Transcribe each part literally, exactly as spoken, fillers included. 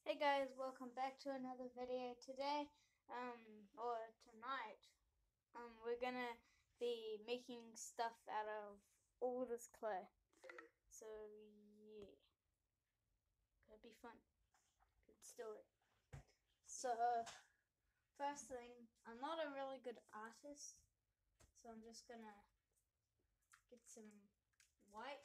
Hey guys, welcome back to another video. Today, um, or tonight, um, we're gonna be making stuff out of all this clay. So yeah, could be fun. Let's do it. So first thing, I'm not a really good artist, so I'm just gonna get some white.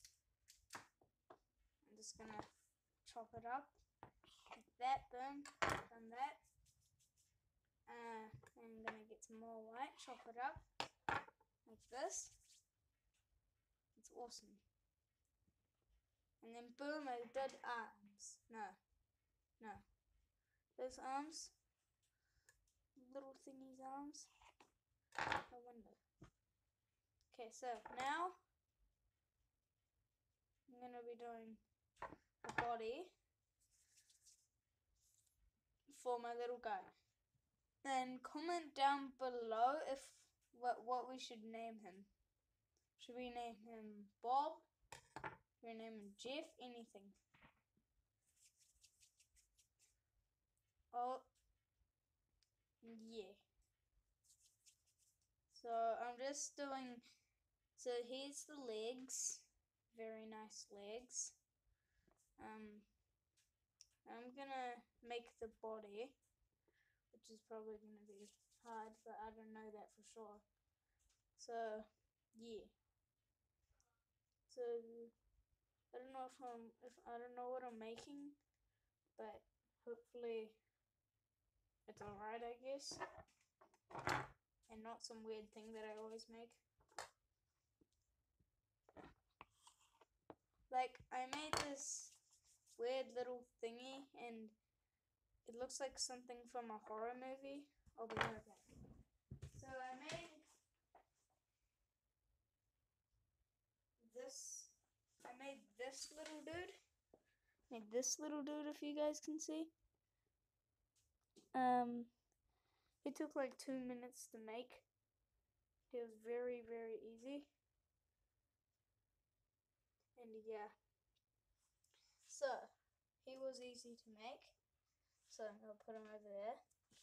I'm just gonna chop it up. Like that, boom, done that. Uh, I'm gonna get some more white, chop it up like this. It's awesome. And then boom, I did arms. No, no, those arms, little thingy's arms. No wonder. Okay, so now I'm gonna be doing the body for my little guy. And comment down below if what what we should name him. Should we name him Bob? Should we name him Jeff? Anything. Oh, yeah. So I'm just doing. So here's the legs. Very nice legs. Um, I'm gonna make the body, which is probably gonna be hard, but I don't know that for sure. So yeah. So I don't know if I'm if I don't know what I'm making, but hopefully it's alright, I guess, and not some weird thing that I always make. Like I made this weird little thingy, and it looks like something from a horror movie. I'll be right back. So I made this. I made this little dude. Made this little dude, if you guys can see. Um, it took like two minutes to make. It was very, very easy. And yeah. So, he was easy to make. So I'm gonna put him over there.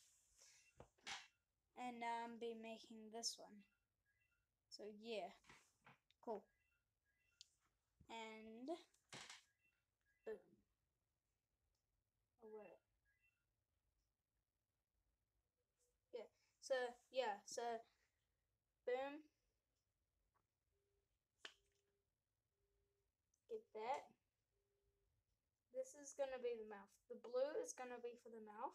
And now I'm be making this one. So yeah. Cool. And boom. Oh wait. Yeah. So yeah, so boom. Get that. This is gonna be the mouth. The blue is gonna be for the mouth.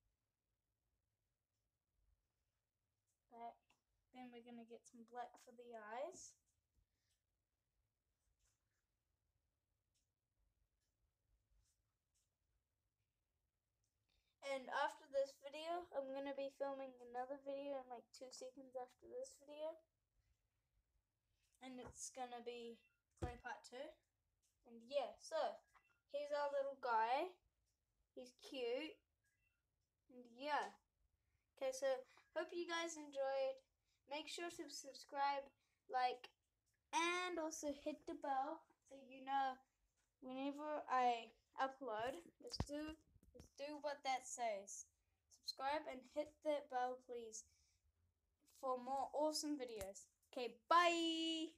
That. Then we're gonna get some black for the eyes. And after this video, I'm gonna be filming another video in like two seconds after this video. And it's gonna be clay part two. And yeah, so here's our little guy. He's cute. And yeah. Okay, so hope you guys enjoyed. Make sure to subscribe, like, and also hit the bell so you know whenever I upload. Just do just do what that says. Subscribe and hit that bell, please, for more awesome videos. Okay, bye.